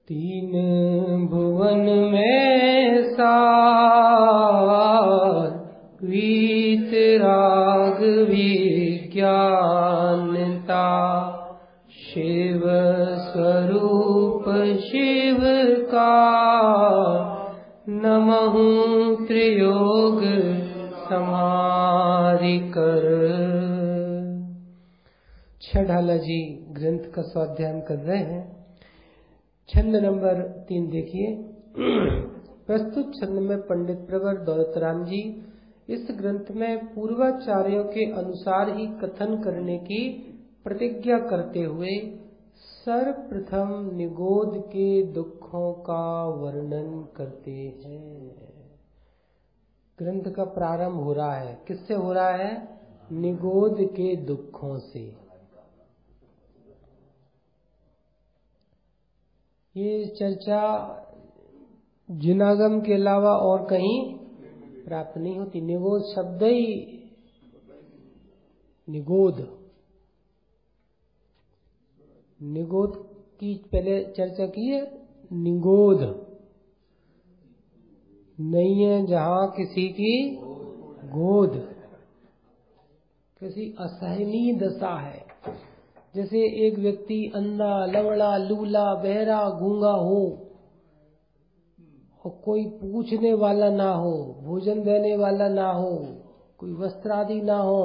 तीन भुवन में सार वीतराग विज्ञानता, शिव स्वरूप शिव का नमहु त्रियोग समाधि कर। छठाला जी ग्रंथ का स्वाध्याय कर रहे हैं। छंद नंबर 3 देखिए। प्रस्तुत छंद में पंडित प्रवर दौलतराम जी इस ग्रंथ में पूर्वाचार्यों के अनुसार ही कथन करने की प्रतिज्ञा करते हुए सर्वप्रथम निगोद के दुखों का वर्णन करते हैं। ग्रंथ का प्रारंभ हो रहा है, किससे हो रहा है? निगोद के दुखों से। ये चर्चा जिनागम के अलावा और कहीं प्राप्त नहीं होती। निगोद शब्द ही निगोद की पहले चर्चा की है। निगोद नहीं है जहां किसी की गोद, किसी असहनीय दशा है। जैसे एक व्यक्ति अंधा, लंगड़ा, लूला, बहरा, गूंगा हो और कोई पूछने वाला ना हो, भोजन देने वाला ना हो, कोई वस्त्र आदि ना हो,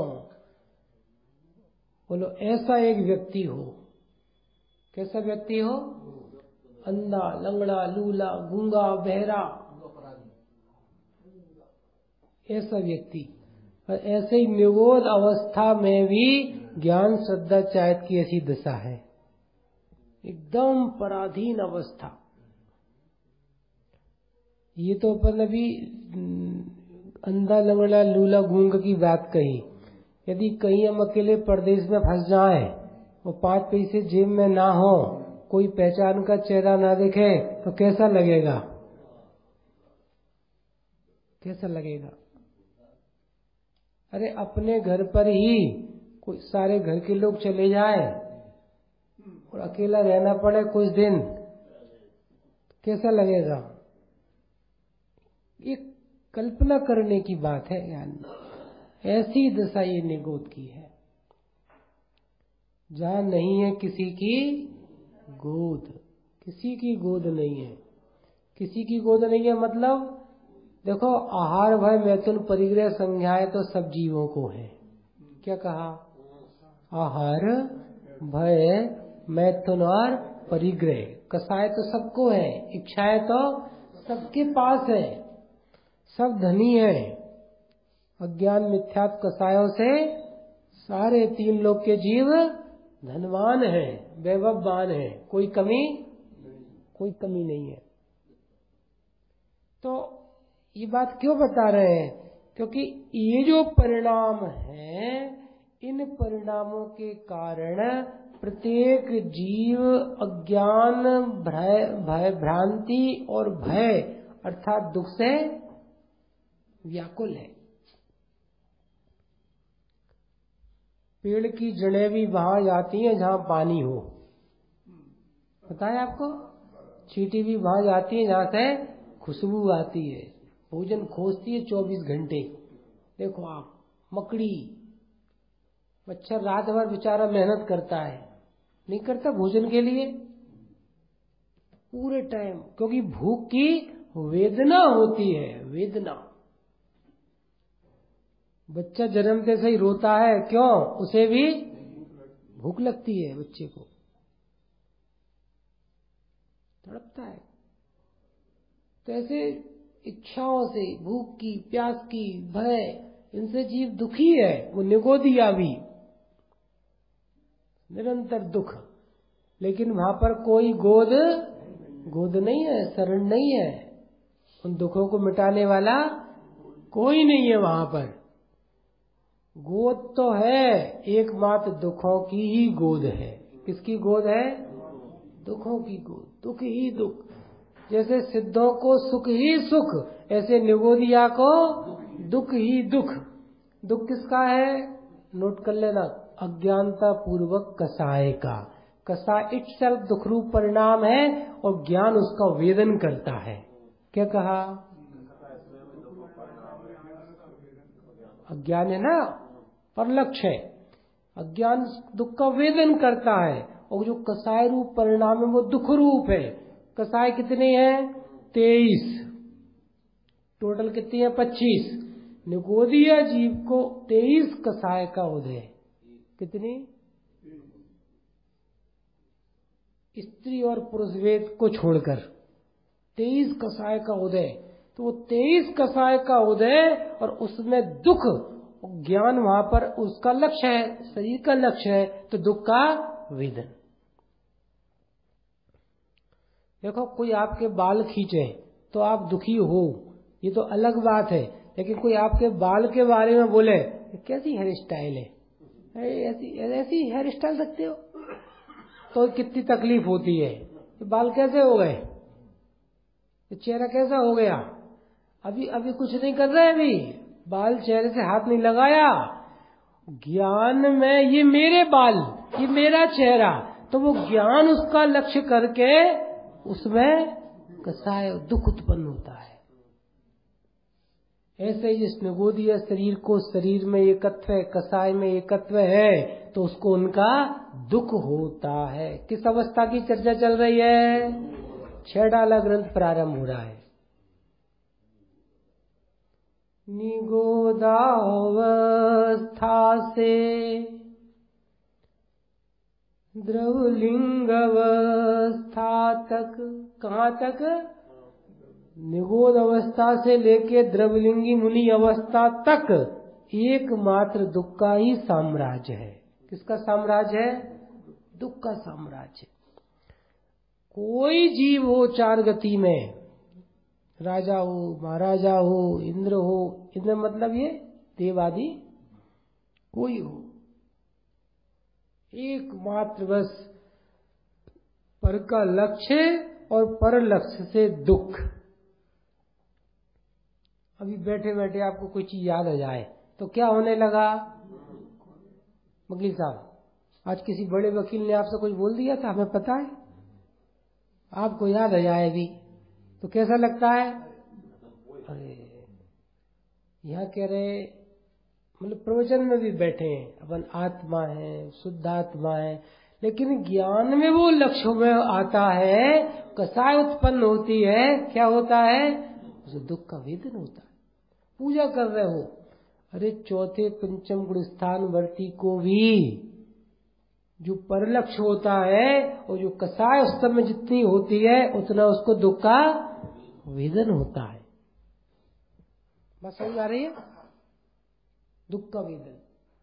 बोलो ऐसा एक व्यक्ति हो। कैसा व्यक्ति हो? अंधा, लंगड़ा, लूला, गूंगा, बहरा, ऐसा व्यक्ति। और ऐसे ही निगोद अवस्था में भी ज्ञान श्रद्धा चाहत की ऐसी दशा है, एकदम पराधीन अवस्था। ये तो अपन अभी अंधा, लंगड़ा, लूला, गूंग की बात कही। यदि कहीं हम अकेले परदेश में फंस जाएं और 5 पैसे जेब में ना हो, कोई पहचान का चेहरा ना दिखे तो कैसा लगेगा? कैसा लगेगा? अरे अपने घर पर ही कोई सारे घर के लोग चले जाए और अकेला रहना पड़े कुछ दिन, कैसा लगेगा? ये कल्पना करने की बात है ज्ञान। ऐसी दशा ये निगोद की है जहां नहीं है किसी की गोद। किसी की गोद नहीं है। किसी की गोद नहीं है मतलब देखो, आहार भय मैथुन परिग्रह संज्ञाएं तो सब जीवों को है। क्या कहा? आहार भय मैथुन और परिग्रह, कसाय तो सबको है, इच्छाएं तो सबके पास है, सब धनी है। अज्ञान मिथ्यात्व कसायों से सारे 3 लोक के जीव धनवान है, वैभववान है, कोई कमी नहीं है। तो ये बात क्यों बता रहे हैं? क्योंकि ये जो परिणाम है, इन परिणामों के कारण प्रत्येक जीव अज्ञान, भ्रांति और भय अर्थात दुख से व्याकुल है। पेड़ की जड़ें भी वहां जाती हैं जहां पानी हो, पता है आपको? चींटी भी वहां जाती है जहां से खुशबू आती है। भोजन खोजती है 24 घंटे। देखो आप, मकड़ी, मच्छर रात भर बेचारा मेहनत करता है, नहीं करता भोजन के लिए पूरे टाइम, क्योंकि भूख की वेदना होती है। वेदना, बच्चा जन्मते से ही रोता है, क्यों? उसे भी भूख लगती है, बच्चे को तड़पता है। तो ऐसे इच्छाओं से, भूख की, प्यास की, भय, इनसे जीव दुखी है। वो निगोदिया भी निरंतर दुख, लेकिन वहां पर कोई गोद नहीं है, शरण नहीं है। उन दुखों को मिटाने वाला कोई नहीं है वहां पर। गोद तो है, एकमात्र दुखों की ही गोद है। किसकी गोद है? दुखों की गोद। दुख ही दुख। जैसे सिद्धों को सुख ही सुख, ऐसे निगोदिया को दुख ही दुख। दुख किसका है? नोट कर लेना, अज्ञानता पूर्वक कसाय का। कसाय इटसेल्फ दुख रूप परिणाम है और ज्ञान उसका वेदन करता है। क्या कहा? अज्ञान है ना, पर लक्ष्य है। अज्ञान दुख का वेदन करता है और जो कसाय रूप परिणाम है वो दुख रूप है। कसाय कितने हैं? 23। टोटल कितनी है? 25। निगोदीय जीव को 23 कसाय का उदय। कितनी? स्त्री और पुरुष वेद को छोड़कर 23 कसाय का उदय। तो वो 23 कसाय का उदय और उसमें दुख, ज्ञान वहां पर उसका लक्ष्य है, शरीर का लक्ष्य है, तो दुख का वेदन। देखो, कोई आपके बाल खींचे तो आप दुखी हो, ये तो अलग बात है। लेकिन कोई आपके बाल के बारे में बोले कैसी हेयर स्टाइल है, ऐसी हेयर स्टाइल रखते हो, तो कितनी तकलीफ होती है। ये बाल कैसे हो गए, ये चेहरा कैसा हो गया। अभी कुछ नहीं कर रहे, अभी बाल चेहरे से हाथ नहीं लगाया। ज्ञान में ये मेरे बाल, ये मेरा चेहरा, तो वो ज्ञान उसका लक्ष्य करके उसमें कसाय दुख उत्पन्न होता है। ऐसे ही जिस निगोदीय शरीर को शरीर में एकत्व है, कसाय में एकत्व है, तो उसको उनका दुख होता है। किस अवस्था की चर्चा चल रही है? 6 ग्रंथ प्रारंभ हो रहा है। निगोदावस्था से द्रवलिंग अवस्था तक, कहाँ तक? निगोद अवस्था से लेके द्रवलिंगी मुनि अवस्था तक एकमात्र दुख का ही साम्राज्य है। किसका साम्राज्य है? दुख का साम्राज्य। कोई जीव हो 4 गति में, राजा हो, महाराजा हो, इंद्र हो, इंद्र मतलब ये देव आदि कोई हो, एकमात्र बस पर का लक्ष्य और पर लक्ष्य से दुख। अभी बैठे बैठे आपको कोई चीज याद आ जाए तो क्या होने लगा? वकील साहब, आज किसी बड़े वकील ने आपसे कुछ बोल दिया था, हमें पता है, आपको याद आ जाए अभी तो कैसा लगता है? अरे यहाँ कह रहे, मतलब प्रवचन में भी बैठे हैं, अपन आत्मा है, शुद्ध आत्मा है, लेकिन ज्ञान में वो लक्ष्य में आता है, कसाय उत्पन्न होती है, क्या होता है? उसे दुख का वेदन होता है। पूजा कर रहे हो, अरे चौथे पंचम गुण स्थान वर्ती को भी जो परलक्ष्य होता है और जो कसाय उस समय जितनी होती है उतना उसको दुख का वेदन होता है। बस समझ आ रही है? दुख का वेदन।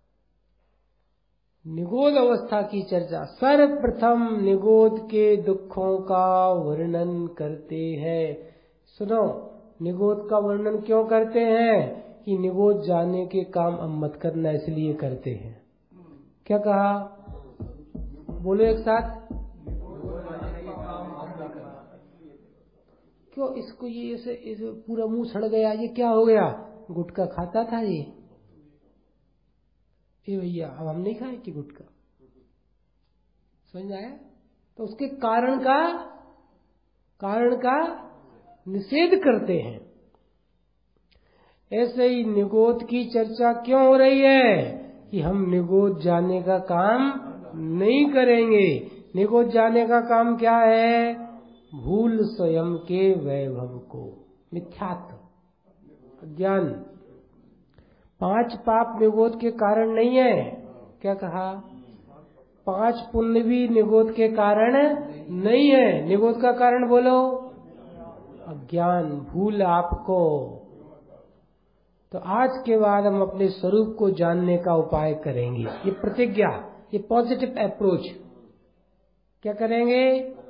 निगोद अवस्था की चर्चा। सर्वप्रथम निगोद के दुखों का वर्णन करते हैं। सुनो, निगोद का वर्णन क्यों करते हैं? कि निगोद जाने के काम अब मत करना, इसलिए करते हैं। क्या कहा? बोलो एक साथ। क्यों इसको ये इसे पूरा मुंह सड़ गया, ये क्या हो गया? गुटखा खाता था ये भैया, अब हम नहीं खाए कि गुटखा। समझ आया? तो उसके कारण का निषेध करते हैं। ऐसे ही निगोद की चर्चा क्यों हो रही है? कि हम निगोद जाने का काम नहीं करेंगे। निगोद जाने का काम क्या है? भूल स्वयं के वैभव को, मिथ्यात्व, ज्ञान। 5 पाप निगोद के कारण नहीं है। क्या कहा? 5 पुण्य भी निगोद के कारण नहीं है। निगोद का कारण बोलो? अज्ञान, भूल आपको। तो आज के बाद हम अपने स्वरूप को जानने का उपाय करेंगे। ये प्रतिज्ञा, ये पॉजिटिव अप्रोच। क्या करेंगे?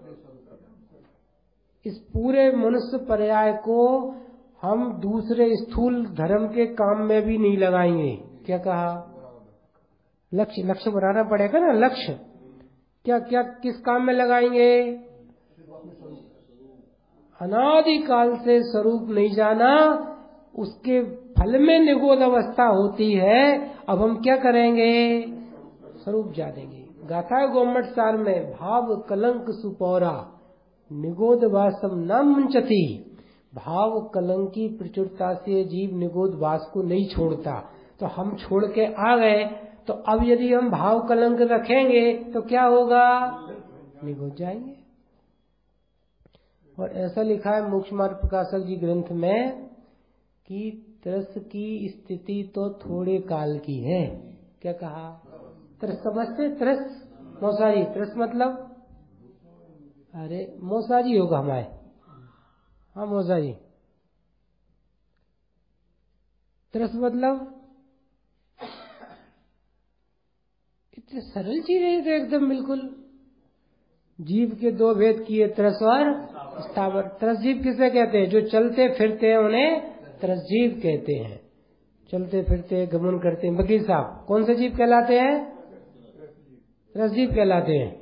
इस पूरे मनुष्य पर्याय को हम दूसरे स्थूल धर्म के काम में भी नहीं लगाएंगे। क्या कहा? लक्ष्य बनाना पड़ेगा ना। लक्ष्य क्या क्या किस काम में लगाएंगे? अनादिकाल से स्वरूप नहीं जाना, उसके फल में निगोद अवस्था होती है। अब हम क्या करेंगे? स्वरूप जानेंगे। गाथा है गोमट सार में, भाव कलंक सुपौरा निगोद वासम न मुंचती। भाव कलंक की प्रचुरता से जीव निगोद वास को नहीं छोड़ता। तो हम छोड़ के आ गए, तो अब यदि हम भाव कलंक रखेंगे तो क्या होगा? निगोद जाएंगे। और ऐसा लिखा है मोक्ष मार्ग प्रकाशक जी ग्रंथ में कि त्रस की स्थिति तो थोड़े काल की है। क्या कहा? त्रस समझते? त्रस मौसारी, त्रस मतलब अरे मौसारी होगा हमारे। हाँ मौसारी, त्रस मतलब इतनी सरल चीज है तो एकदम बिल्कुल। जीव के दो भेद किए, त्रस और स्थावर। त्रस जीव किसे कहते हैं? जो चलते फिरते हैं उन्हें त्रस जीव कहते हैं। चलते फिरते गमन करते हैं। वकील साहब कौन से जीव कहलाते हैं? त्रस जीव कहलाते हैं।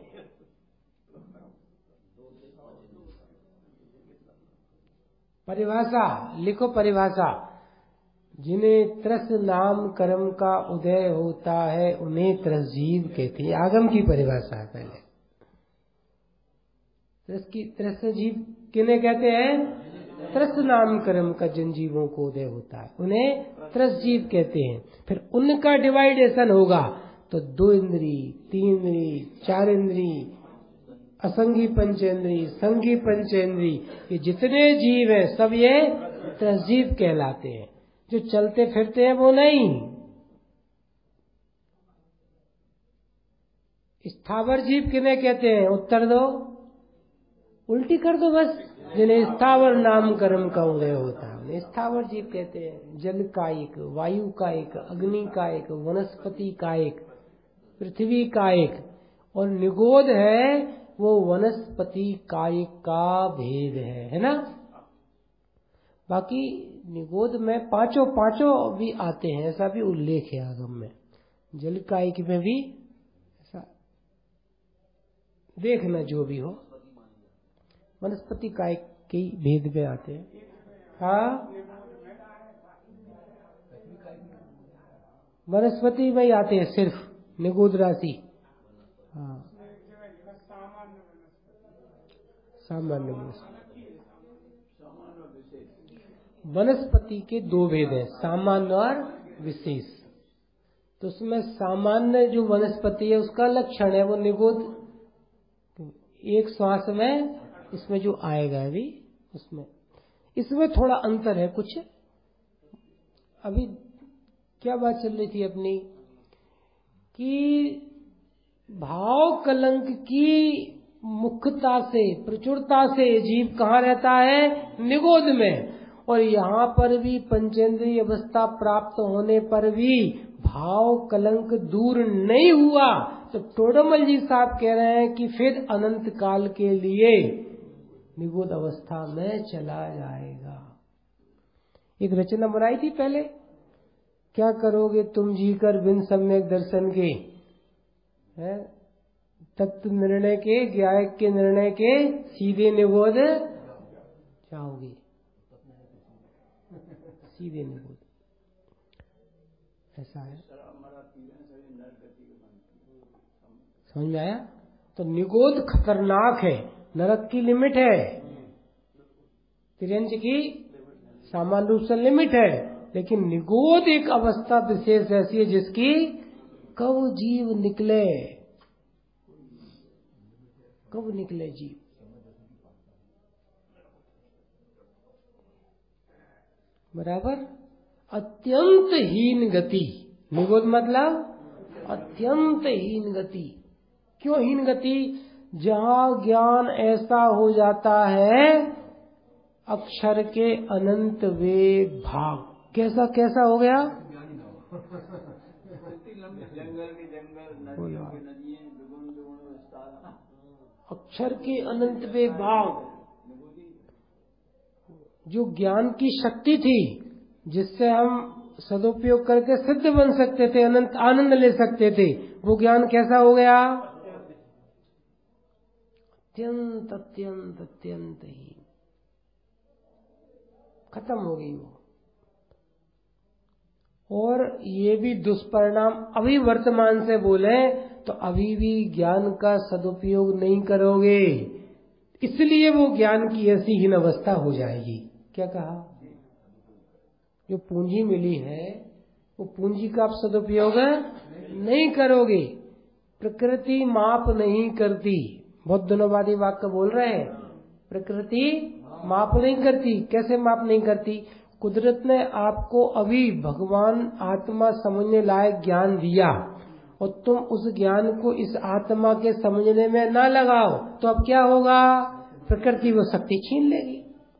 परिभाषा लिखो, परिभाषा। जिन्हें त्रस नाम कर्म का उदय होता है उन्हें त्रस जीव कहते हैं। आगम की परिभाषा है। पहले त्रस जीव किन्हें कहते हैं? त्रस नाम कर्म का जिन जीवों को उदय होता है उन्हें त्रस जीव कहते हैं। फिर उनका डिवाइडेशन होगा तो 2 इंद्री, 3 इंद्री, 4 इंद्री, असंगी पंचेंद्री, संगी पंचेंद्री, ये जितने जीव हैं सब ये त्रस जीव कहलाते हैं। जो चलते फिरते हैं वो नहीं। स्थावर जीव किन्हें कहते हैं? उत्तर दो, उल्टी कर दो बस। जिन्हें स्थावर नाम कर्म का उदय होता है उन्हें स्थावर जीव कहते हैं। जल कायिक, वायु कायिक, अग्नि कायिक, वनस्पति कायिक, पृथ्वी कायिक। और निगोद है वो वनस्पति कायिक का भेद है ना। बाकी निगोद में पांचों भी आते हैं, ऐसा भी उल्लेख है आगम में। जल कायिक में भी ऐसा देखना, जो भी हो वनस्पति कायिक के भेद में आते हैं। हाँ वनस्पति में ही आते हैं सिर्फ निगोद राशि। हाँ सामान्य वनस्पति के 2 भेद हैं, सामान्य और विशेष। तो उसमें सामान्य जो वनस्पति है उसका लक्षण है वो निगोद एक श्वास में इसमें जो आएगा अभी उसमें, इसमें थोड़ा अंतर है कुछ। अभी क्या बात चल रही थी अपनी कि भाव कलंक की मुख्यता से, प्रचुरता से जीव कहाँ रहता है? निगोद में। और यहाँ पर भी पंचेंद्रिय अवस्था प्राप्त होने पर भी भाव कलंक दूर नहीं हुआ। तो टोडरमल जी साहब कह रहे हैं कि फिर अनंत काल के लिए निगोद अवस्था में चला जाएगा। एक रचना बनाई थी पहले, क्या करोगे तुम जीकर बिन सम्यक दर्शन के, है तत्व निर्णय के, ज्ञायक के निर्णय के, सीधे निगोद जाओगे, सीधे निगोद। ऐसा है, समझ में आया? तो निगोद खतरनाक है, नरक की लिमिट है, तिरंज की सामान्य रूप से लिमिट है, लेकिन निगोद एक अवस्था विशेष ऐसी है जिसकी कब जीव निकले, कब निकले जीव। बराबर। अत्यंत हीन गति, निगोद मतलब अत्यंत हीन गति। क्यों हीन गति? जहां ज्ञान ऐसा हो जाता है अक्षर के अनंत वे भाग। कैसा कैसा हो गया? अक्षर के अनंत वे भाग, जो ज्ञान की शक्ति थी जिससे हम सदुपयोग करके सिद्ध बन सकते थे, अनंत आनंद ले सकते थे, वो ज्ञान कैसा हो गया? अत्यंत अत्यंत अत्यंत ही खत्म हो गई वो। और ये भी दुष्परिणाम अभी वर्तमान से बोले तो अभी भी ज्ञान का सदुपयोग नहीं करोगे, इसलिए वो ज्ञान की ऐसी हीन अवस्था हो जाएगी। क्या कहा? जो पूंजी मिली है वो पूंजी का आप सदुपयोग नहीं करोगे। प्रकृति माप नहीं करती, बहुत दिनों वाक्य बोल रहे हैं। प्रकृति माप नहीं करती। कैसे माप नहीं करती? कुदरत ने आपको अभी भगवान आत्मा समझने लायक ज्ञान दिया और तुम उस ज्ञान को इस आत्मा के समझने में ना लगाओ तो अब क्या होगा? प्रकृति वो शक्ति छीन लेगी।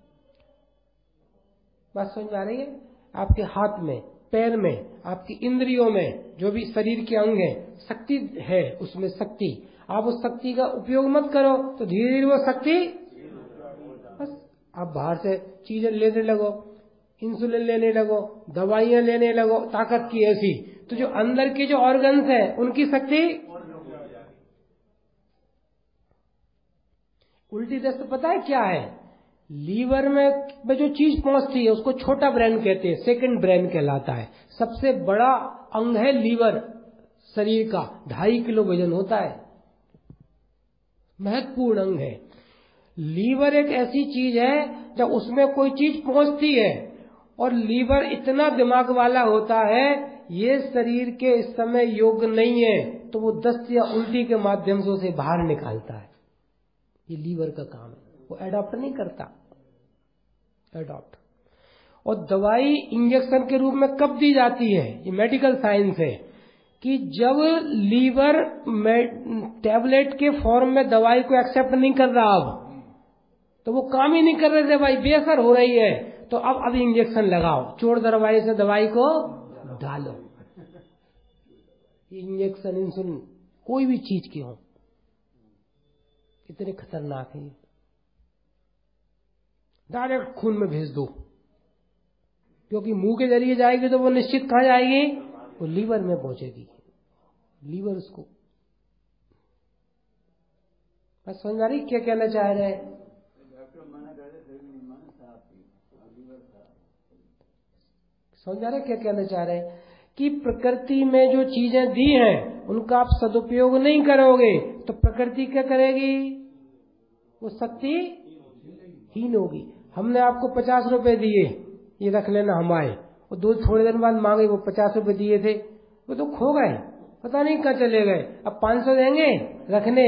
बात समझ में आ रही है? आपके हाथ में, पैर में, आपकी इंद्रियों में, जो भी शरीर के अंग है, शक्ति है, उसमें शक्ति, आप उस शक्ति का उपयोग मत करो तो धीरे धीरे वो शक्ति, बस आप बाहर से चीजें लेने लगो, इंसुलिन लेने लगो, दवाइयां लेने लगो ताकत की ऐसी, तो जो अंदर के जो ऑर्गन्स है उनकी शक्ति उल्टी दस्त पता है क्या है? लीवर में जो चीज पहुंचती है उसको छोटा ब्रेन कहते हैं, सेकंड ब्रेन कहलाता है। सबसे बड़ा अंग है लीवर शरीर का, 2.5 किलो वजन होता है, महत्वपूर्ण अंग है। लीवर एक ऐसी चीज है जब उसमें कोई चीज पहुंचती है, और लीवर इतना दिमाग वाला होता है, ये शरीर के इस समय योग्य नहीं है तो वो दस्त या उल्टी के माध्यम से उसे बाहर निकालता है। ये लीवर का काम है, वो एडॉप्ट नहीं करता, एडॉप्ट। और दवाई इंजेक्शन के रूप में कब दी जाती है? ये मेडिकल साइंस है कि जब लीवर टैबलेट के फॉर्म में दवाई को एक्सेप्ट नहीं कर रहा, अब तो वो काम ही नहीं कर रही दवाई, बेअसर हो रही है, तो अब इंजेक्शन लगाओ, चोर दवाई से दवाई को डालो। इंजेक्शन, इंसुलिन, कोई भी चीज की हो, कितने खतरनाक है। डायरेक्ट खून में भेज दो, क्योंकि मुंह के जरिए जाएगी तो वो निश्चित कहां जाएगी? वो लीवर में पहुंचेगी। लीवर उसको, बस समझ आ रही क्या कहना चाह रहे हैं? समझ आ रहे क्या कहना चाह रहे हैं? कि प्रकृति में जो चीजें दी हैं उनका आप सदुपयोग नहीं करोगे तो प्रकृति क्या करेगी? वो शक्ति हीन होगी। हमने आपको 50 रुपए दिए, ये रख लेना हमारे, और थोड़े दिन बाद मांगे, वो 50 रुपए दिए थे वो तो खो गए, पता नहीं कहाँ चले गए, अब 500 देंगे रखने।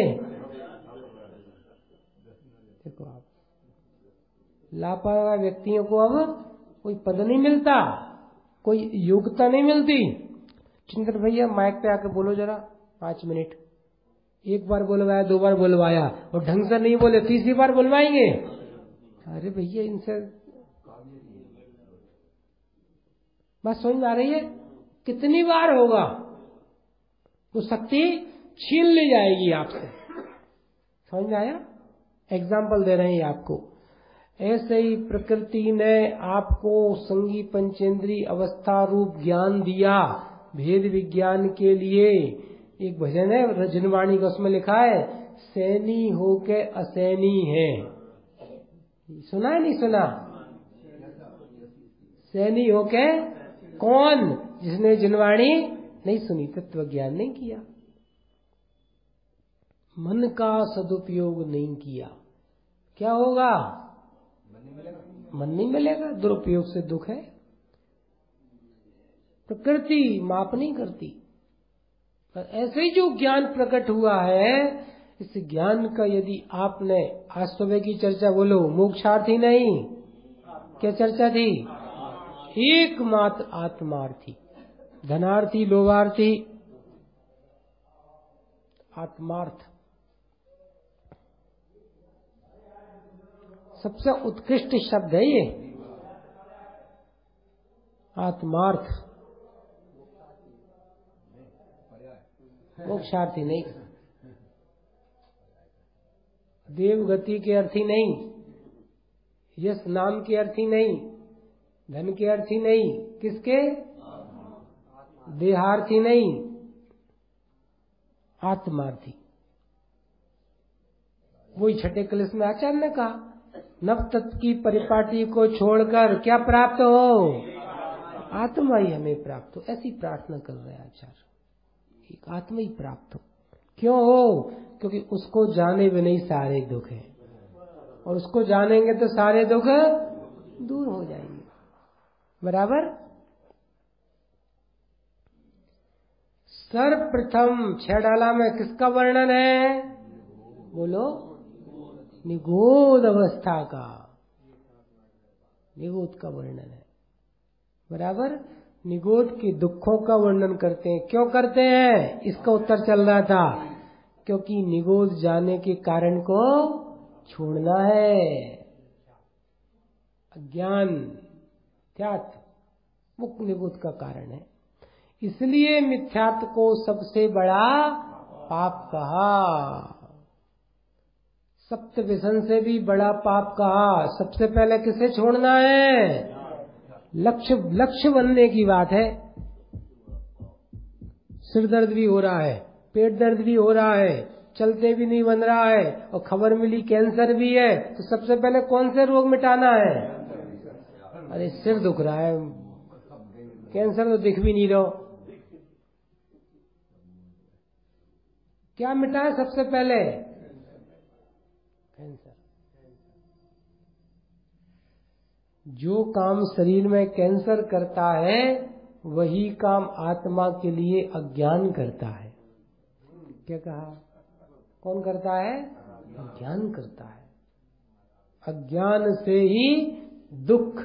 देखो आप, लापरवाह व्यक्तियों को अब कोई पद नहीं मिलता, कोई योग्यता नहीं मिलती। चिंतन भैया माइक पे आके बोलो जरा 5 मिनट। एक बार बुलवाया, 2 बार बुलवाया और ढंग से नहीं बोले, 3री बार बुलवाएंगे। अरे भैया इनसे बात समझ में आ रही है? कितनी बार होगा वो शक्ति छीन ली जाएगी आपसे। समझ में आया? एग्जाम्पल दे रहे हैं आपको। ऐसे ही प्रकृति ने आपको संगी पंचेंद्री अवस्था रूप ज्ञान दिया भेद विज्ञान के लिए। एक भजन है रजनवाणी का, उसमें लिखा है, सैनी होके असैनी है। सुना है नहीं सुना? सैनी होके कौन? जिसने जिनवाणी नहीं सुनी, तत्व ज्ञान नहीं किया, मन का सदुपयोग नहीं किया, क्या होगा? मन नहीं मिलेगा, दुरुपयोग से दुख है। प्रकृति माप नहीं करती। पर ऐसे ही जो ज्ञान प्रकट हुआ है, इस ज्ञान का यदि आपने, आज सुबह की चर्चा बोलो, मोक्षार्थी नहीं, क्या चर्चा थी? एकमात्र आत्मार्थी, धनार्थी लोभार्थी, आत्मार्थ सबसे उत्कृष्ट शब्द है ये, आत्मार्थ। मोक्षार्थी नहीं, देवगति के अर्थी नहीं, यश नाम के अर्थी नहीं, धन के अर्थी नहीं, किसके? देहार्थी नहीं, आत्मार्थी। वही छठे कलश में आचार्य ने कहा, नव तत्व की परिपाटी को छोड़कर क्या प्राप्त हो? आत्मा ही हमें प्राप्त हो। ऐसी प्रार्थना कर रहे हैं आचार्य, एक आत्मा ही प्राप्त हो। क्यों हो? क्योंकि उसको जाने भी नहीं सारे दुख हैं, और उसको जानेंगे तो सारे दुख दूर हो जाएंगे। बराबर। सर्वप्रथम 6 डाला में किसका वर्णन है? बोलो। निगूढ़ अवस्था का, निगूढ़ का वर्णन है। बराबर। निगूढ़ के दुखों का वर्णन करते हैं। क्यों करते हैं? इसका उत्तर चल रहा था। क्योंकि निगूढ़ जाने के कारण को छोड़ना है। अज्ञान मिथ्यात्व मुख्य निगूढ़ का कारण है। इसलिए मिथ्यात्व को सबसे बड़ा पाप कहा, सप्त व्यसन से भी बड़ा पाप कहा। सबसे पहले किसे छोड़ना है? लक्ष्य बनने की बात है। सिर दर्द भी हो रहा है, पेट दर्द भी हो रहा है, चलते भी नहीं बन रहा है, और खबर मिली कैंसर भी है, तो सबसे पहले कौन से रोग मिटाना है? अरे सिर दुख रहा है, कैंसर तो दिख भी नहीं रहा, क्या मिटाए सबसे पहले? कैंसर। जो काम शरीर में कैंसर करता है वही काम आत्मा के लिए अज्ञान करता है। क्या कहा? कौन करता है? अज्ञान करता है। अज्ञान से ही दुख।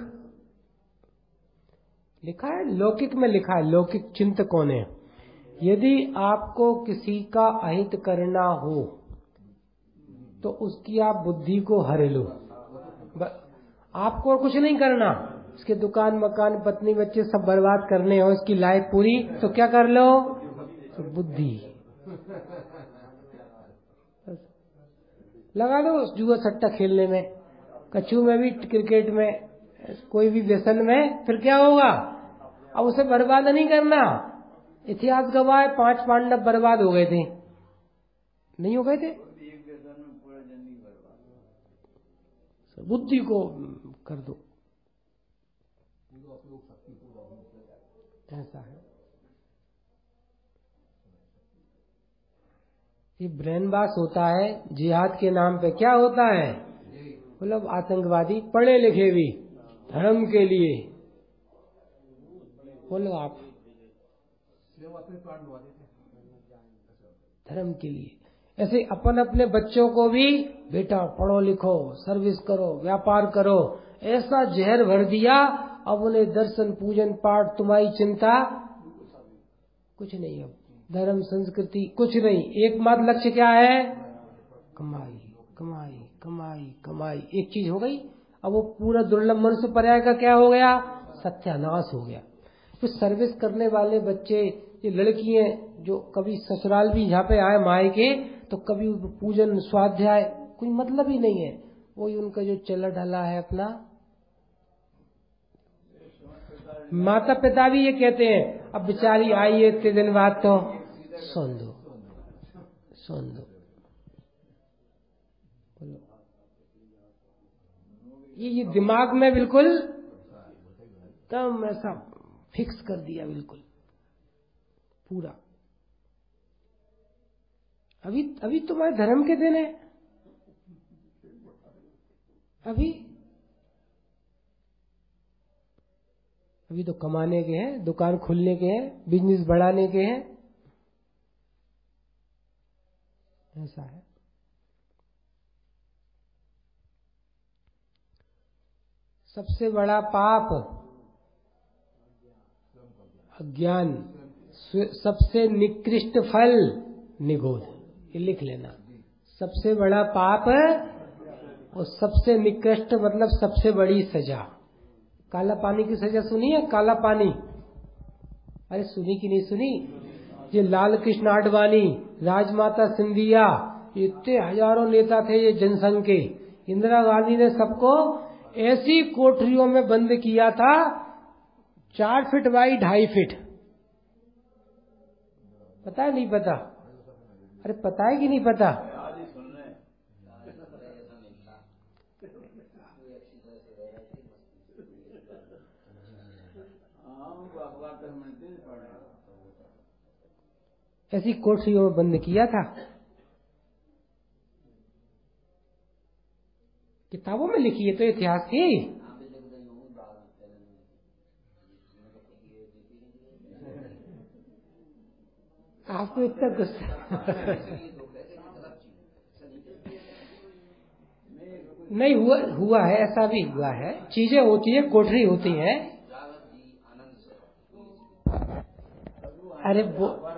लिखा है, लौकिक में लिखा है, लौकिक चिंतकों ने, यदि आपको किसी का अहित करना हो तो उसकी आप बुद्धि को हर लो। आपको कुछ नहीं करना, इसके दुकान मकान पत्नी बच्चे सब बर्बाद करने हो, इसकी लाइफ पूरी, तो क्या कर लो? तो बुद्धि लगा दो जुआ सट्टा खेलने में, कछू में भी, क्रिकेट में, कोई भी व्यसन में, फिर क्या होगा? अब उसे बर्बाद नहीं करना। इतिहास गवाह है 5 पांडव बर्बाद हो गए थे, नहीं हो गए थे? बुद्धि को कर दो, ऐसा है। ये ब्रेन वॉश होता है जिहाद के नाम पे। क्या होता है? मतलब आतंकवादी पढ़े लिखे भी धर्म के लिए, बोलो आप, धर्म के लिए। ऐसे अपन अपने बच्चों को भी, बेटा पढ़ो लिखो, सर्विस करो, व्यापार करो, ऐसा जहर भर दिया, अब उन्हें दर्शन पूजन पाठ तुम्हारी चिंता कुछ नहीं, अब धर्म संस्कृति कुछ नहीं, एकमात्र लक्ष्य क्या है? कमाई कमाई कमाई कमाई। एक चीज हो गई, अब वो पूरा दुर्लभ मनुष्य पर्याय का क्या हो गया? सत्यानाश हो गया। तो सर्विस करने वाले बच्चे, ये लड़कियां जो कभी ससुराल भी यहाँ पे आए माए के, तो कभी पूजन स्वाध्याय कोई मतलब ही नहीं है, वही उनका जो चला ढला है अपना। माता पिता भी ये कहते हैं, अब बेचारी आई है इतने दिन बाद तो सुन दो। ये दिमाग में बिल्कुल तम ऐसा फिक्स कर दिया, बिल्कुल पूरा। अभी तुम्हारे धर्म के दिन है, अभी तो कमाने के हैं, दुकान खुलने के हैं, बिजनेस बढ़ाने के हैं, ऐसा है। सबसे बड़ा पाप अज्ञान, सबसे निकृष्ट फल निगूढ़। ये लिख लेना, सबसे बड़ा पाप और सबसे निकृष्ट मतलब सबसे बड़ी सजा। काला पानी की सजा सुनी है? काला पानी, अरे सुनी कि नहीं सुनी? ये लाल कृष्ण आडवाणी, राजमाता सिंधिया, इतने हजारों नेता थे ये जनसंघ के, इंदिरा गांधी ने सबको ऐसी कोठरियों में बंद किया था 4 फीट बाई 2.5 फीट। पता है नहीं पता? अरे पता है कि नहीं पता? ऐसी कोठरियों में बंद किया था। किताबों में लिखी है तो इतिहास की। आपको इतना गुस्सा नहीं हुआ है, ऐसा भी हुआ है। चीजें होती है, कोठरी होती है। अरे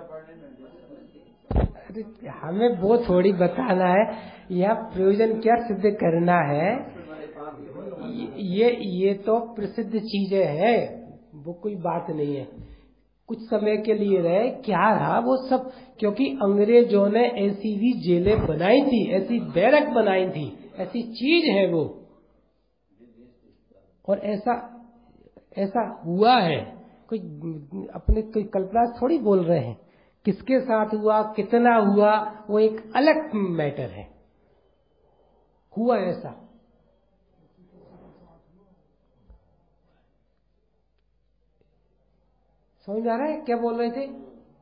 हमें वो थोड़ी बताना है, यह प्रयोजन क्या सिद्ध करना है। ये तो प्रसिद्ध चीजें हैं, वो कोई बात नहीं है। कुछ समय के लिए रहे, क्या रहा वो सब, क्योंकि अंग्रेजों ने ऐसी भी जेलें बनाई थी, ऐसी बैरक बनाई थी, ऐसी चीज है वो। और ऐसा हुआ है, कोई अपने कोई कल्पना थोड़ी बोल रहे हैं। किसके साथ हुआ, कितना हुआ, वो एक अलग मैटर है। हुआ ऐसा। समझ में आ रहा है क्या बोल रहे थे?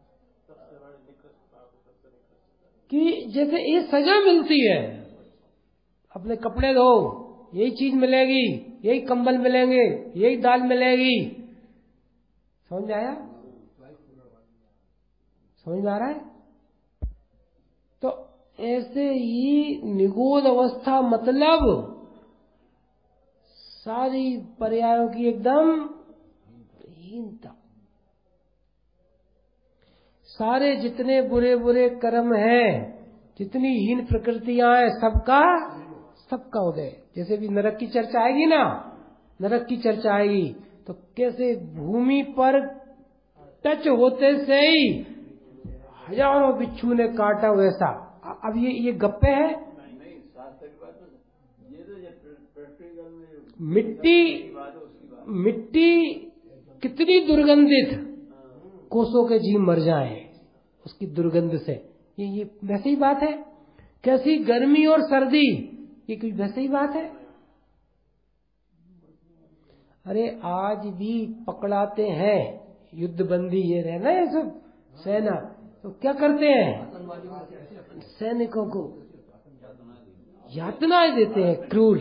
कि जैसे ये सजा मिलती है, अपने कपड़े धो, यही चीज मिलेगी, यही कंबल मिलेंगे, यही दाल मिलेगी। समझ में आया? समझ में आ रहा है? तो ऐसे ही निगूढ़ अवस्था मतलब सारी पर्यायों की एकदम हीनता। सारे जितने बुरे बुरे कर्म हैं, जितनी हीन प्रकृतियां हैं, सबका उदय। जैसे भी नरक की चर्चा आएगी ना, नरक की चर्चा आएगी तो कैसे भूमि पर टच होते से ही हजारों बिच्छू ने काटा, वैसा। अब ये गप्पे हैं। मिट्टी कितनी दुर्गंधित, कोसों के जीव मर जाएं उसकी दुर्गंध से। ये वैसे ही बात है। कैसी गर्मी और सर्दी, ये कोई वैसे ही बात है। अरे आज भी पकड़ाते हैं युद्धबंदी, ये रहना है सब सेना, तो क्या करते हैं, सैनिकों को यातनाएं देते हैं, क्रूर।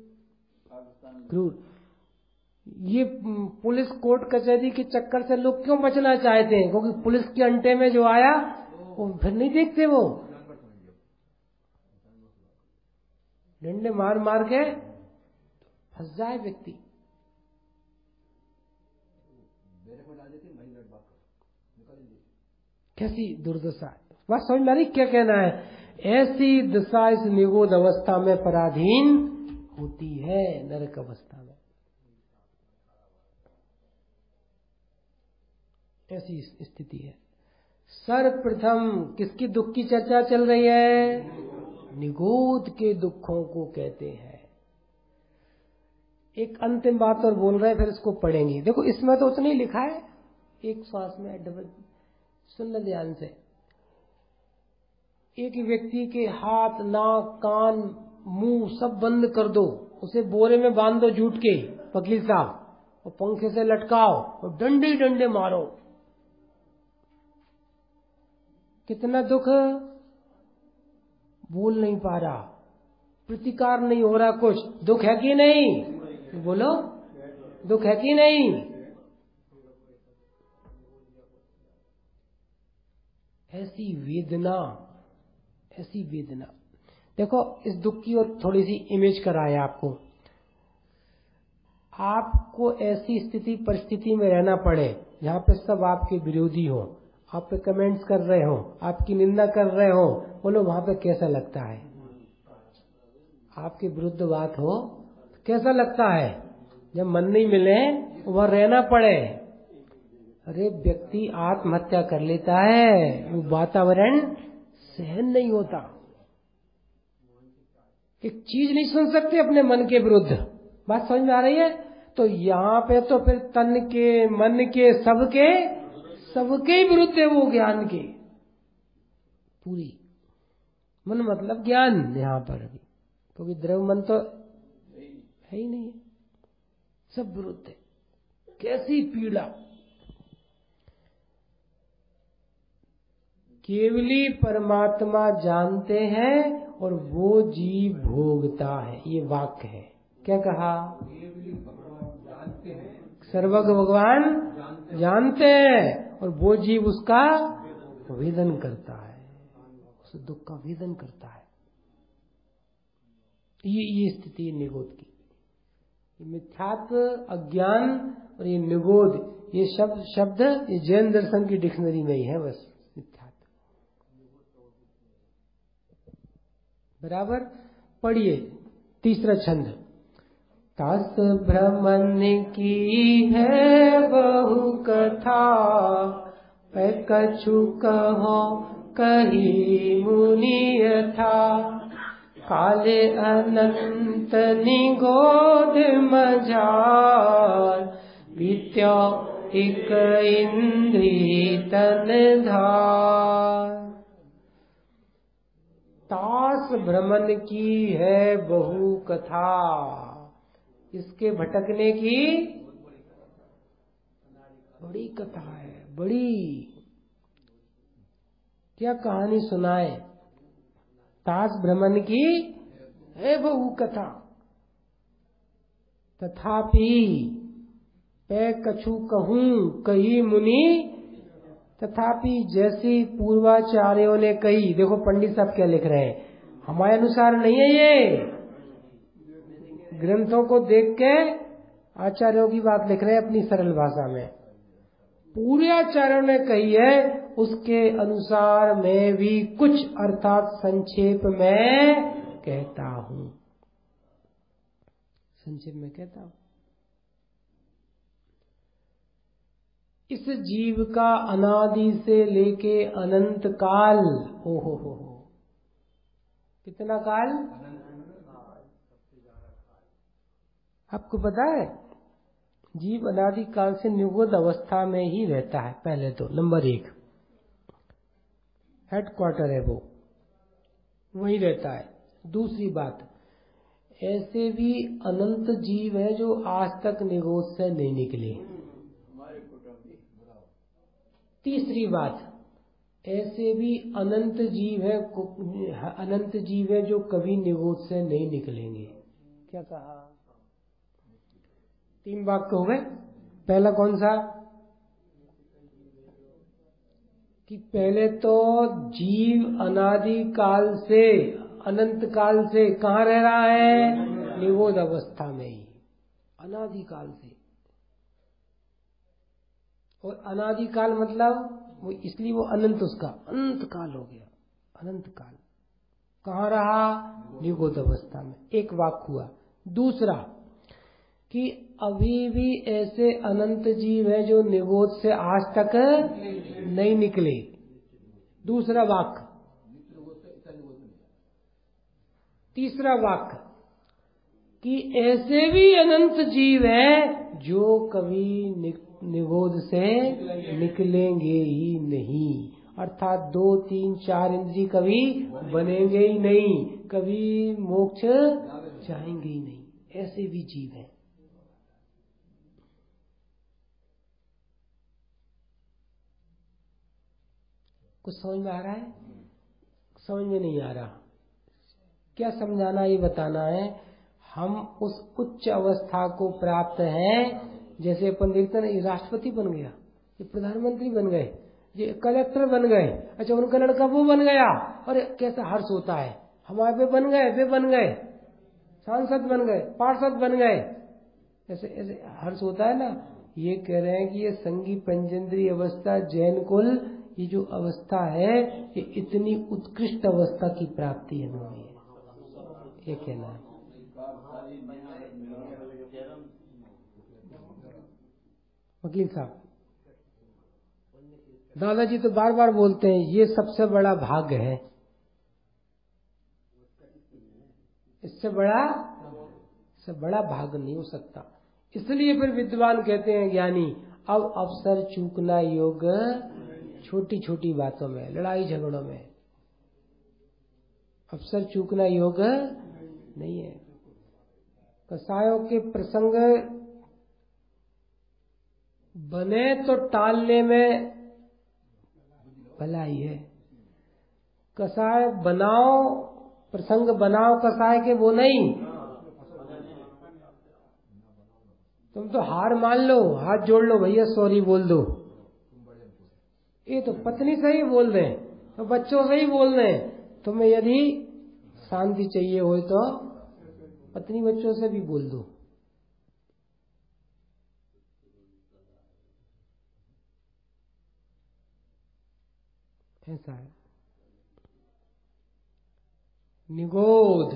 ये पुलिस कोर्ट कचहरी के चक्कर से लोग क्यों बचना चाहते हैं? क्योंकि पुलिस के अंटे में जो आया वो फिर नहीं देखते, वो डंडे मार मार के फंस जाए व्यक्ति। कैसी दुर्दशा है, बस समझ में आ रही क्या कहना है? ऐसी दशा इस निगूढ़ अवस्था में पराधीन होती है, नरक अवस्था में। ऐसी स्थिति है। सर्वप्रथम किसकी दुख की चर्चा चल रही है? निगूढ़ के दुखों को कहते हैं। एक अंतिम बात और बोल रहे हैं, फिर इसको पढ़ेंगे। देखो इसमें तो उतना ही लिखा है, एक श्वास में डबल। सुनना ध्यान से। एक व्यक्ति के हाथ, नाक, कान, मुंह सब बंद कर दो, उसे बोरे में बांध दो जूट के, वकील साहब, और पंखे से लटकाओ और डंडे डंडे मारो। कितना दुख, बोल नहीं पा रहा, प्रतिकार नहीं हो रहा, कुछ दुख है कि नहीं? बोलो, दुख है कि नहीं? ऐसी वेदना, ऐसी वेदना। देखो इस दुख की और थोड़ी सी इमेज कराया आपको। आपको ऐसी स्थिति परिस्थिति में रहना पड़े जहां पे सब आपके विरोधी हो, आप पे कमेंट्स कर रहे हो, आपकी निंदा कर रहे हो, बोलो वहां पे कैसा लगता है? आपके विरुद्ध बात हो कैसा लगता है? जब मन नहीं मिले वहां रहना पड़े। अरे व्यक्ति आत्महत्या कर लेता है, वो वातावरण सहन नहीं होता। एक चीज नहीं सुन सकते अपने मन के विरुद्ध। बात समझ में आ रही है? तो यहाँ पे तो फिर तन के, मन के, सबके विरुद्ध है वो ज्ञान के, पूरी। मन मतलब ज्ञान यहाँ पर अभी, क्योंकि द्रव्य मन तो है ही नहीं है, सब विरुद्ध है। कैसी पीड़ा, केवली परमात्मा जानते हैं और वो जीव भोगता है। ये वाक्य है। क्या कहा? सर्वज्ञ भगवान जानते हैं और वो जीव उसका वेदन करता है, उस दुख का वेदन करता है। ये स्थिति निगोद की। मिथ्यात्व, अज्ञान और ये निगोध, ये शब्द ये जैन दर्शन की डिक्शनरी में ही है बस। मिथ्यात्व बराबर। पढ़िए तीसरा छंद। तास ब्रह्मन की है बहु कथा, कछु कहो कही मुनि यथा, काले अनंत निगोध मझार, वित्यो एक इंद्री तन धार। तास भ्रमण की है बहु कथा, इसके भटकने की बड़ी कथा है। बड़ी क्या कहानी सुनाए? तास भ्रमण की है बहु कथा, तथापि पै कछु कहूं कही मुनि, तथापि जैसी पूर्वाचार्यों ने कही। देखो पंडित साहब क्या लिख रहे हैं, हमारे अनुसार नहीं है ये, ग्रंथों को देख के आचार्यों की बात लिख रहे हैं अपनी सरल भाषा में। पूरे आचार्यों ने कही है उसके अनुसार मैं भी कुछ अर्थात संक्षेप में कहता हूं। संक्षेप में कहता हूं। इस जीव का अनादि से लेके अनंत काल, ओहो हो, कितना काल आपको पता है? जीव अनादि काल से निगोध अवस्था में ही रहता है। पहले तो नंबर 1 हेडक्वार्टर है, वो वहीं रहता है। दूसरी बात, ऐसे भी अनंत जीव है जो आज तक निगोध से नहीं निकले। तीसरी बात, ऐसे भी अनंत जीव है जो कभी निगोध से नहीं निकलेंगे। क्या कहा? 3 वाक्य हो गए। पहला कौन सा? कि पहले तो जीव अनादि काल से अनंत काल से कहाँ रह रहा है? निगोध अवस्था में ही, अनादि काल से। और अनादि काल मतलब वो, इसलिए वो अनंत, उसका अनंत काल हो गया। अनंत काल कहाँ रहा? निगोध अवस्था में। एक वाक्य हुआ। दूसरा कि अभी भी ऐसे अनंत जीव है जो निगोध से आज तक नहीं निकले। दूसरा वाक्य। तीसरा वाक्य कि ऐसे भी अनंत जीव है जो कभी निगोध से निकलेंगे ही नहीं। अर्थात 2, 3, 4 इंद्रिय कभी बनेंगे ही नहीं, कभी मोक्ष जाएंगे ही नहीं। ऐसे भी जीव हैं। कुछ समझ में आ रहा है? समझ में नहीं आ रहा? क्या समझाना, ये बताना है। हम उस उच्च अवस्था को प्राप्त हैं। जैसे अपन देखते हैं, ये राष्ट्रपति बन गया, ये प्रधानमंत्री बन गए, ये कलेक्टर बन गए, अच्छा उनका लड़का वो बन गया, और कैसा हर्ष होता है, हमारे पे बन गए, वे बन गए, सांसद बन गए, पार्षद बन गए, ऐसे ऐसे हर्ष होता है ना। ये कह रहे हैं कि ये संगी पंचेंद्रीय अवस्था, जैन कुल, ये जो अवस्था है ये इतनी उत्कृष्ट अवस्था की प्राप्ति हमें हुई है, ये कहना है। वकील साहब, दादाजी तो बार बार बोलते हैं ये सबसे बड़ा भाग्य है, इससे बड़ा भाग्य नहीं हो सकता। इसलिए फिर विद्वान कहते हैं, ज्ञानी, अब अवसर चूकना योग छोटी छोटी बातों में, लड़ाई झगड़ों में अवसर चूकना योग नहीं है। कसायों के प्रसंग बने तो टालने में भलाई है, कसाय बनाओ, प्रसंग बनाओ कसाय के, वो नहीं। तुम तो हार मान लो, हाथ जोड़ लो, भैया सॉरी बोल दो। ये तो पत्नी से ही बोल रहे हैं, तो बच्चों से ही बोल रहे हैं। तुम्हें यदि शांति चाहिए हो तो पत्नी बच्चों से भी बोल दो। ऐसा है। निगोध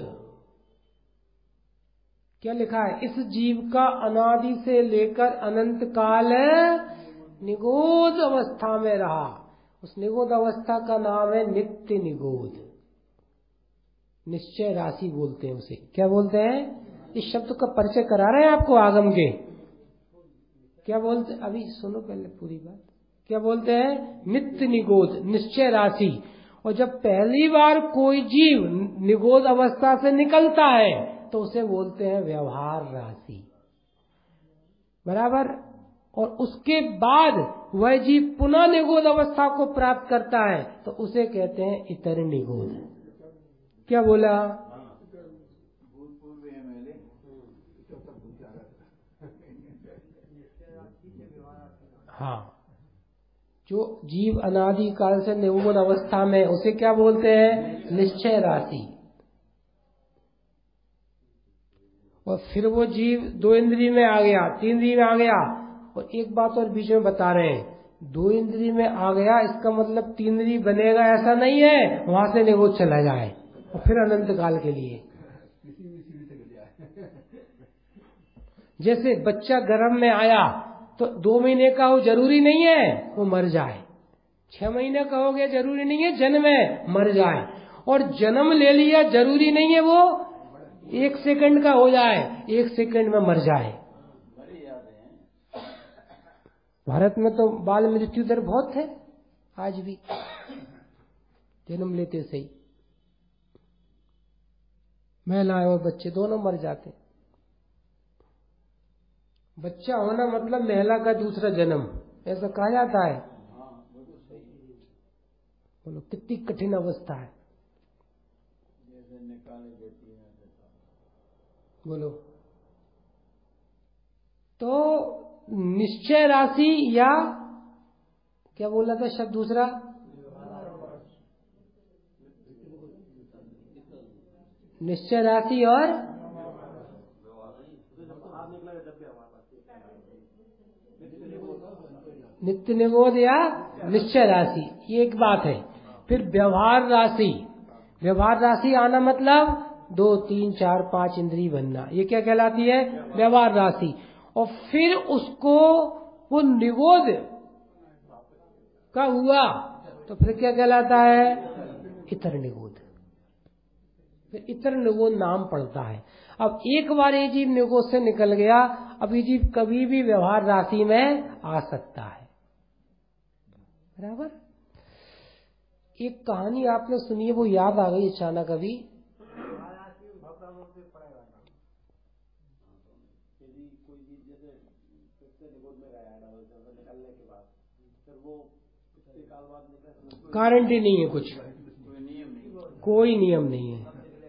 क्या लिखा है? इस जीव का अनादि से लेकर अनंत काल निगोध अवस्था में रहा। उस निगोध अवस्था का नाम है नित्य निगोध। निश्चय राशि बोलते हैं उसे। क्या बोलते हैं? इस शब्द का परिचय करा रहे हैं आपको आगम के। क्या बोलते? अभी सुनो पहले पूरी बात। क्या बोलते हैं? नित्य निगोध, निश्चय राशि। और जब पहली बार कोई जीव निगोध अवस्था से निकलता है तो उसे बोलते हैं व्यवहार राशि, बराबर। और उसके बाद वह जीव पुनः निगोध अवस्था को प्राप्त करता है तो उसे कहते हैं इतर निगोध। क्या बोला? हाँ, जो जीव अनादि काल से निगोध अवस्था में, उसे क्या बोलते हैं? निश्चय राशि। और फिर वो जीव 2 इंद्रिय में आ गया, 3 इंद्रिय में आ गया। और एक बात और बीच में बता रहे हैं, 2 इंद्रिय में आ गया इसका मतलब 3 इंद्रिय बनेगा ऐसा नहीं है, वहां से निगोध चला जाए और फिर अनंत काल के लिए। जैसे बच्चा गर्भ में आया तो 2 महीने का हो जरूरी नहीं है वो मर जाए, 6 महीने का हो गया जरूरी नहीं है जन्म है मर जाए, और जन्म ले लिया जरूरी नहीं है वो 1 सेकंड का हो जाए, 1 सेकंड में मर जाए। भारत में तो बाल मृत्यु दर बहुत है आज भी, जन्म लेते सही महिलाएं और बच्चे दोनों मर जाते। बच्चा होना मतलब महिला का दूसरा जन्म, ऐसा कहा जाता है। बोलो कितनी कठिन अवस्था है। बोलो। तो निश्चय राशि या क्या बोला था शब्द दूसरा? निश्चय राशि और नित्य निगोध या निश्चय राशि, ये एक बात है। फिर व्यवहार राशि। व्यवहार राशि आना मतलब 2, 3, 4, 5 इंद्रिय बनना, ये क्या कहलाती है? व्यवहार राशि। और फिर उसको वो निगोध का हुआ तो फिर क्या कहलाता है? इतर निगोध। फिर इतर निगोध नाम पड़ता है। अब एक बार ये जीव निगोध से निकल गया, अब ये जीव कभी भी व्यवहार राशि में आ सकता है, बराबर। एक कहानी आपने सुनी है, वो याद आ गई अचानक अभी। गारंटी नहीं है कुछ, कोई नियम नहीं है।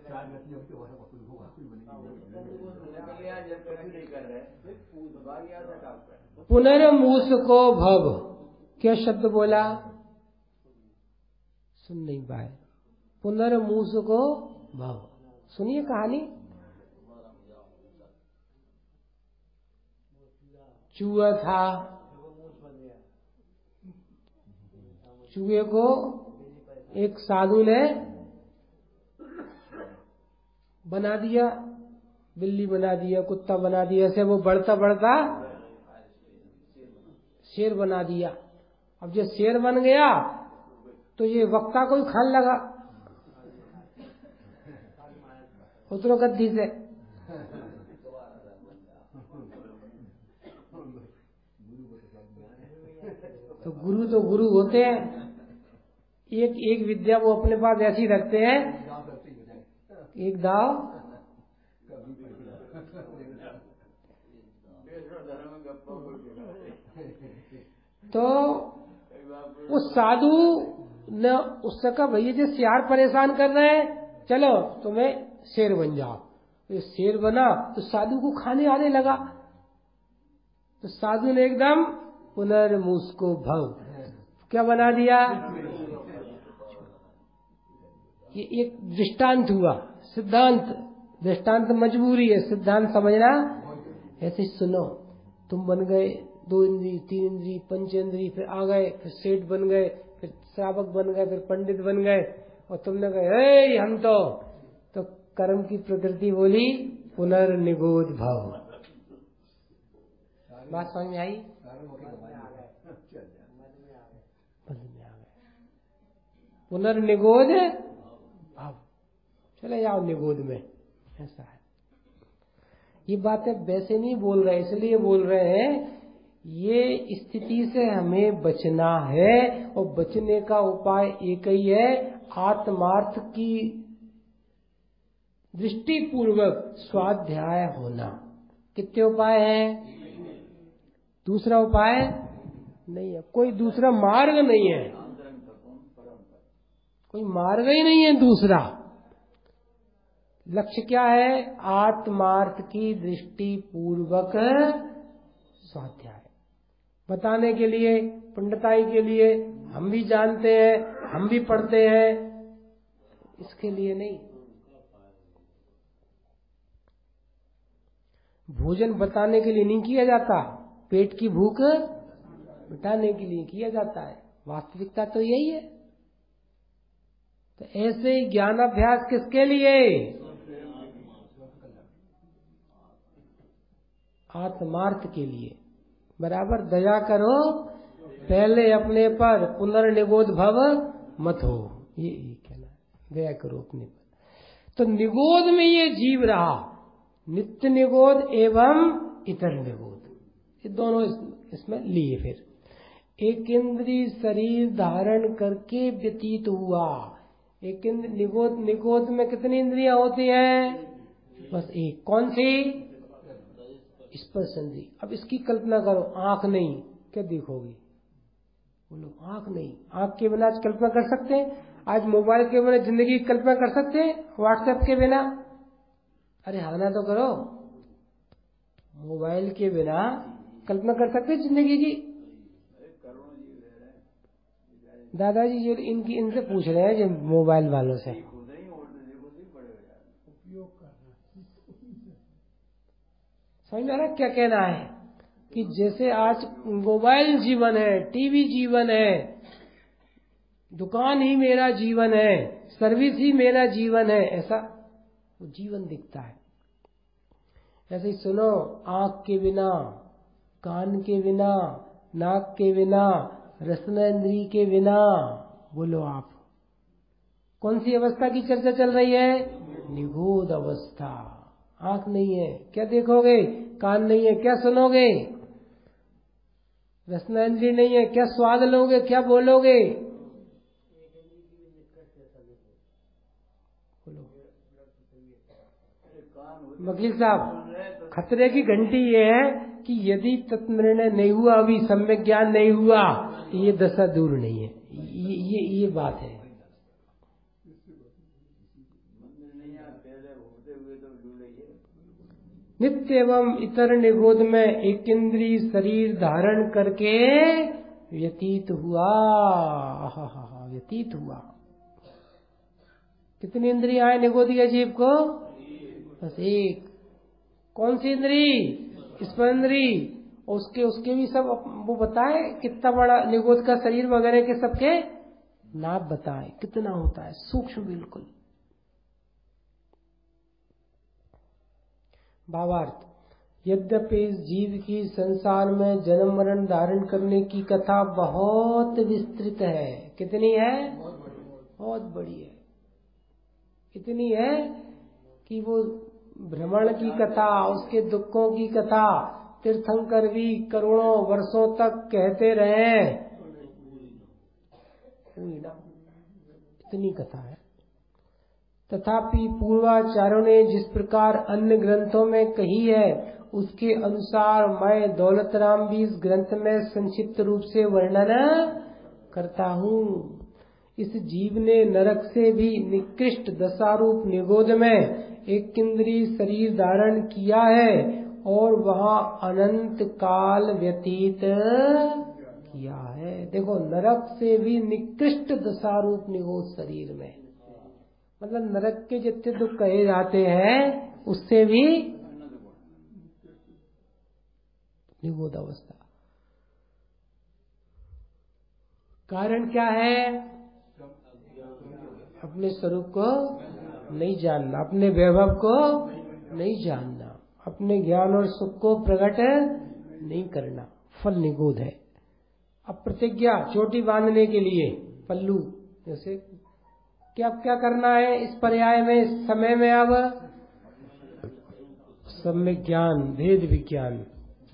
पुनर्मूसको भव, क्या शब्द बोला? सुन नहीं पाए। पुनर्मूसको भव, सुनिए कहानी। चूहा था, चूहे को एक साधु ने बना दिया, बिल्ली बना दिया, कुत्ता बना दिया, ऐसे वो बढ़ता बढ़ता शेर बना दिया। अब जब शेर बन गया तो ये वक्ता को ही खान लगा, उतरो गद्दी से। तो गुरु होते हैं, एक एक विद्या वो अपने पास ऐसी रखते हैं, एक दाव। तो उस साधु न उससे कहा भैया जी सियार परेशान कर रहे हैं, चलो तुम्हें शेर बन जाओ। तो शेर बना तो साधु को खाने आने लगा। तो साधु ने एकदम पुनर्मुस्को भव क्या बना दिया। ये एक दृष्टांत हुआ, सिद्धांत। दृष्टांत मजबूरी है, सिद्धांत समझना ऐसे सुनो। तुम बन गए 2 इंद्री, 3 इंद्री, पंचेंद्री, फिर आ गए, फिर सेठ बन गए, फिर श्रावक बन गए, फिर पंडित बन गए, और तुमने कहे हम तो कर्म की प्रकृति बोली पुनर्निगोद भव। बात समझ में आई? पुनर्निगोद भव, चले जाओ निगोद में। ऐसा है। ये बातें वैसे नहीं बोल रहे, इसलिए बोल रहे हैं ये स्थिति से हमें बचना है, और बचने का उपाय एक ही है, आत्मार्थ की दृष्टि पूर्वक स्वाध्याय होना। कितने उपाय हैं? दूसरा उपाय नहीं है, कोई दूसरा मार्ग नहीं है, कोई मार्ग ही नहीं है दूसरा। लक्ष्य क्या है? आत्मार्थ की दृष्टि पूर्वक स्वाध्याय। बताने के लिए, पंडिताई के लिए हम भी जानते हैं, हम भी पढ़ते हैं, इसके लिए नहीं। भोजन बताने के लिए नहीं किया जाता, पेट की भूख मिटाने के लिए किया जाता है। वास्तविकता तो यही है। तो ऐसे ही ज्ञानाभ्यास किसके लिए? आत्मार्थ के लिए। बराबर दया करो पहले अपने पर, पुनर्निगोद भव मत हो, ये कहना है। दया करो अपने पर। तो निगोद में ये जीव रहा, नित्य निगोद एवं इतर निगोद, ये दोनों इसमें लिए। फिर एक इंद्रिय शरीर धारण करके व्यतीत हुआ। एक निगोद में कितनी इंद्रियां होती हैं? बस एक। कौन सी? स्पर्श इंद्रिय। अब इसकी कल्पना करो, आंख नहीं, क्या देखोगी? बोलो आंख नहीं। आंख के बिना आज कल्पना कर सकते हैं? आज मोबाइल के बिना जिंदगी की कल्पना कर सकते हैं? व्हाट्सएप के बिना? अरे हाना तो करो। मोबाइल के बिना कल्पना कर सकते हैं जिंदगी की? दादाजी जो इनसे पूछ रहे हैं, जो मोबाइल वालों से, समझ में आ रहा क्या कहना है? कि जैसे आज मोबाइल जीवन है, टीवी जीवन है, दुकान ही मेरा जीवन है, सर्विस ही मेरा जीवन है, ऐसा वो जीवन दिखता है। ऐसे ही सुनो, आंख के बिना, कान के बिना, नाक के बिना, रसनेंद्रिय के बिना, बोलो आप कौन सी अवस्था की चर्चा चल रही है? निगोद अवस्था। आंख नहीं है, क्या देखोगे? कान नहीं है, क्या सुनोगे? रसनेंद्रिय नहीं है, क्या स्वाद लोगे, क्या बोलोगे? वकील साहब, खतरे की घंटी ये है कि यदि तत्निर्णय नहीं हुआ, अभी सम्यक ज्ञान नहीं हुआ, तो ये दशा दूर नहीं है। ये बात है। नित्य एवं इतर निगोद में एक इंद्रिय शरीर धारण करके व्यतीत हुआ। व्यतीत हुआ। कितनी इंद्रियां आए निगोदिया जीव को? बस एक। कौन सी इंद्री? स्पर्शेंद्रिय। उसके भी सब वो बताए कितना बड़ा निगोद का शरीर वगैरह के सबके नाप बताए कितना होता है, सूक्ष्म बिल्कुल। भावार्थ, यद्यपि इस जीव की संसार में जन्म मरण धारण करने की कथा बहुत विस्तृत है। कितनी है? बहुत बड़ी है। इतनी है कि वो भ्रमण की कथा, उसके दुखों की कथा तीर्थंकर भी करोड़ों वर्षों तक कहते रहे। इतनी कथा है। तथापि पूर्वाचार्यों ने जिस प्रकार अन्य ग्रंथों में कही है, उसके अनुसार मैं दौलतराम भी इस ग्रंथ में संक्षिप्त रूप से वर्णन करता हूँ। इस जीव ने नरक से भी निकृष्ट दशारूप निगोध में एक इंद्रिय शरीर धारण किया है और वहां अनंत काल व्यतीत किया है। देखो, नरक से भी निकृष्ट दशारूप निगोध शरीर में, मतलब नरक के जितने दुख कहे जाते हैं उससे भी निगोध अवस्था। कारण क्या है? अपने स्वरूप को नहीं जानना, अपने वैभव को नहीं जानना, अपने ज्ञान और सुख को प्रकट नहीं करना, फल निगोध है। अब प्रतिज्ञा, चोटी बांधने के लिए पल्लू, जैसे क्या क्या करना है इस पर्याय में, इस समय में? अब सम्यक ज्ञान, भेद विज्ञान,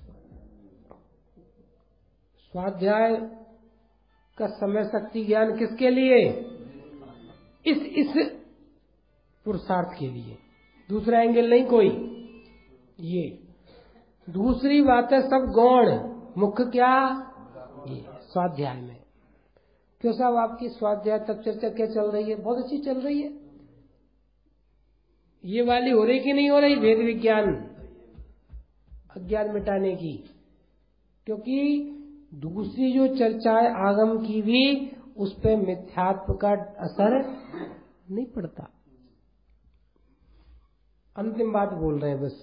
स्वाध्याय का समय शक्ति ज्ञान किसके लिए? इस पुरुषार्थ के लिए, दूसरा एंगल नहीं कोई। ये दूसरी बात है सब गौण, मुख्य क्या? ये स्वाध्याय में। क्यों साहब, आपकी स्वाध्याय तक चर्चा क्या चल रही है? बहुत अच्छी चल रही है। ये वाली हो रही कि नहीं हो रही? भेद विज्ञान, अज्ञान मिटाने की। क्योंकि दूसरी जो चर्चा है आगम की भी, उस पे मिथ्यात्व का असर नहीं पड़ता। अंतिम बात बोल रहे हैं बस।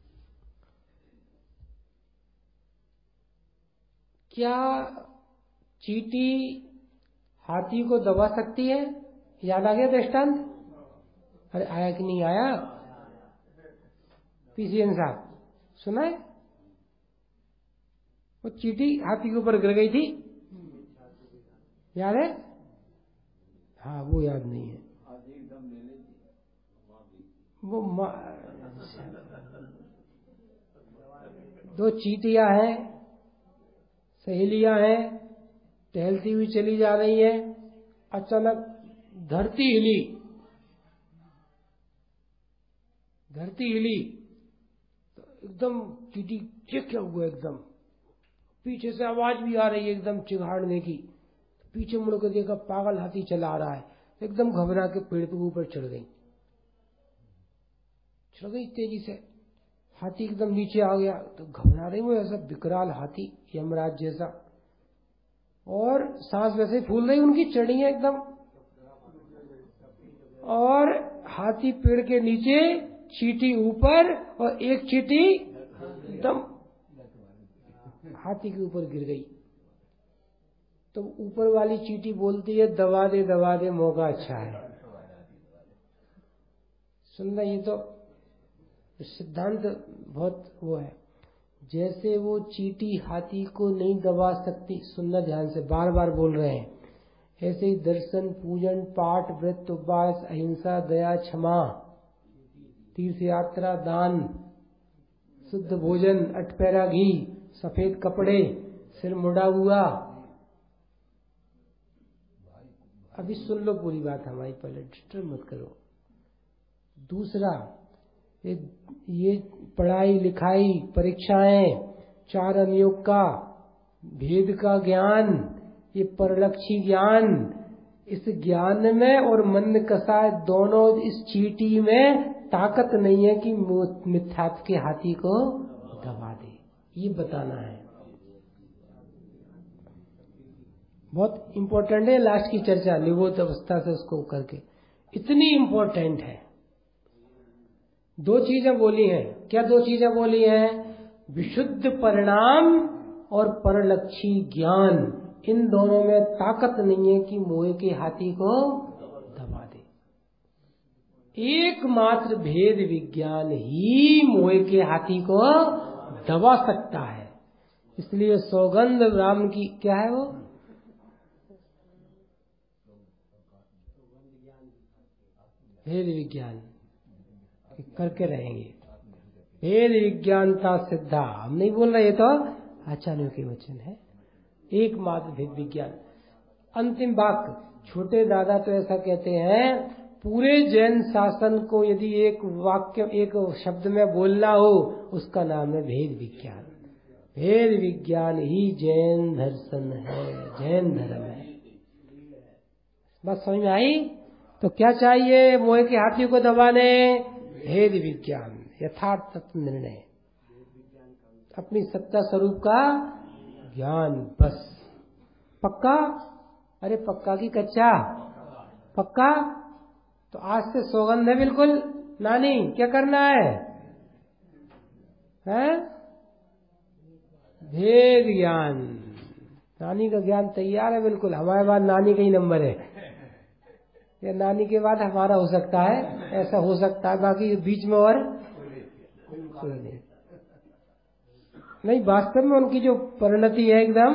क्या चींटी हाथी को दबा सकती है? याद आ गया दृष्टांत? अरे आया कि नहीं आया? पीसीएन साहब सुना है? वो चींटी हाथी के ऊपर गिर गई थी, याद है? हाँ, वो याद नहीं है। वो दो चींटियां हैं, सहेलियां हैं, टहलती हुई चली जा रही है। अचानक धरती हिली, तो एकदम चींटी चीख हुआ, एकदम पीछे से आवाज भी आ रही है एकदम चिघाड़ने की। पीछे मुड़कर देखा, पागल हाथी चला आ रहा है। एकदम घबरा के पेड़ के ऊपर चढ़ गई तेजी से। हाथी एकदम नीचे आ गया, तो घबरा रही वो, ऐसा विकराल हाथी, यमराज जैसा, और सांस वैसे फूल रही उनकी, चढ़ी है एकदम। और हाथी पेड़ के नीचे, चींटी ऊपर, और एक चींटी एकदम हाथी के ऊपर गिर गई। तो ऊपर वाली चींटी बोलती है, दबा दे मौका अच्छा है। सुनना, ये तो सिद्धांत बहुत वो है। जैसे वो चींटी हाथी को नहीं दबा सकती, सुनना ध्यान से, बार बार बोल रहे हैं, ऐसे ही दर्शन, पूजन, पाठ, व्रत, उपवास, अहिंसा, दया, क्षमा, तीर्थ यात्रा, दान, शुद्ध भोजन, अटपैरा घी, सफेद कपड़े, सिर मुड़ा हुआ। अभी सुन लो पूरी बात हमारी, पहले डिस्टर्ब मत करो। दूसरा, ये पढ़ाई लिखाई, परीक्षाएं, 4 अनुयोग का, भेद का ज्ञान, ये परलक्षी ज्ञान, इस ज्ञान में और मन कसाय दोनों, इस चींटी में ताकत नहीं है कि मिथ्यात्व के हाथी को दबा दे। ये बताना है, बहुत इंपॉर्टेंट है। लास्ट की चर्चा निगोध अवस्था से उसको करके, इतनी इंपॉर्टेंट है। 2 चीजें बोली हैं। क्या 2 चीजें बोली हैं? विशुद्ध परिणाम और परलक्षी ज्ञान। इन दोनों में ताकत नहीं है कि मोह के हाथी को दबा दे। एकमात्र भेद विज्ञान ही मोह के हाथी को दबा सकता है। इसलिए सौगंध राम की, क्या है वो, भेद विज्ञान करके रहेंगे। भेद विज्ञानता सिद्धा, हम नहीं बोल रहे, तो आचार्यों के वचन है। एकमात्र भेद विज्ञान। अंतिम वाक्य, छोटे दादा तो ऐसा कहते हैं, पूरे जैन शासन को यदि एक वाक्य, एक शब्द में बोलना हो, उसका नाम है भेद विज्ञान। भेद विज्ञान ही जैन दर्शन है, जैन धर्म है। बस समझ में आई। तो क्या चाहिए मोह के हाथी को दबाने? भेद विज्ञान, यथार्थ तत्व निर्णय, अपनी सत्ता स्वरूप का ज्ञान। बस पक्का? अरे पक्का की कच्चा? पक्का। तो आज से सौगंध है बिल्कुल। नानी क्या करना है? हैं? भेद ज्ञान। नानी का ज्ञान तैयार है बिल्कुल। हमारे बाद नानी का ही नंबर है, या नानी के बाद हमारा हो सकता है, ऐसा हो सकता है। बाकी बीच में और कोई नहीं। वास्तव में उनकी जो परिणति है एकदम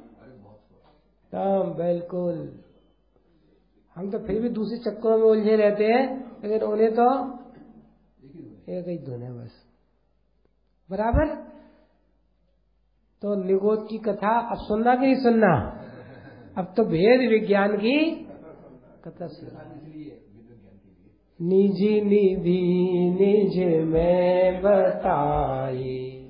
बिल्कुल। हम तो फिर भी दूसरे चक्करों में उलझे रहते हैं, लेकिन उन्हें तो एक ही धुन है बस। बराबर। तो निगोद की कथा अब सुनना कि नहीं सुनना? अब तो भेद विज्ञान की कथा सुनना। निजी निधि निज में बताई,